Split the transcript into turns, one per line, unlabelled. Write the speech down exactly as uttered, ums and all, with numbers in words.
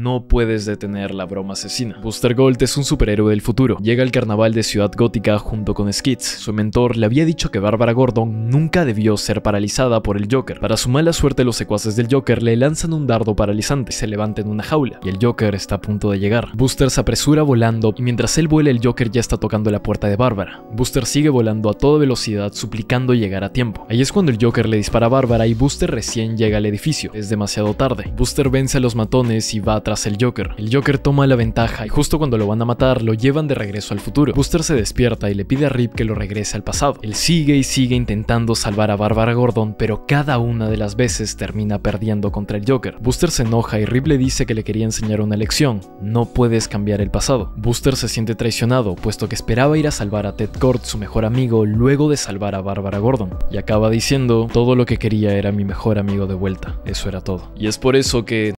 no puedes detener la broma asesina. Buster Gold es un superhéroe del futuro. Llega al carnaval de Ciudad Gótica junto con Skids. Su mentor le había dicho que Bárbara Gordon nunca debió ser paralizada por el Joker. Para su mala suerte, los secuaces del Joker le lanzan un dardo paralizante, se levanta en una jaula y el Joker está a punto de llegar. Buster se apresura volando y mientras él vuela, el Joker ya está tocando la puerta de Bárbara. Buster sigue volando a toda velocidad suplicando llegar a tiempo. Ahí es cuando el Joker le dispara a Bárbara y Buster recién llega al edificio. Es demasiado tarde. Buster vence a los matones y va tras el Joker. El Joker toma la ventaja y justo cuando lo van a matar lo llevan de regreso al futuro. Buster se despierta y le pide a Rip que lo regrese al pasado. Él sigue y sigue intentando salvar a Bárbara Gordon, pero cada una de las veces termina perdiendo contra el Joker. Buster se enoja y Rip le dice que le quería enseñar una lección: no puedes cambiar el pasado. Buster se siente traicionado, puesto que esperaba ir a salvar a Ted Kord, su mejor amigo, luego de salvar a Bárbara Gordon, y acaba diciendo: todo lo que quería era mi mejor amigo de vuelta. Eso era todo. Y es por eso que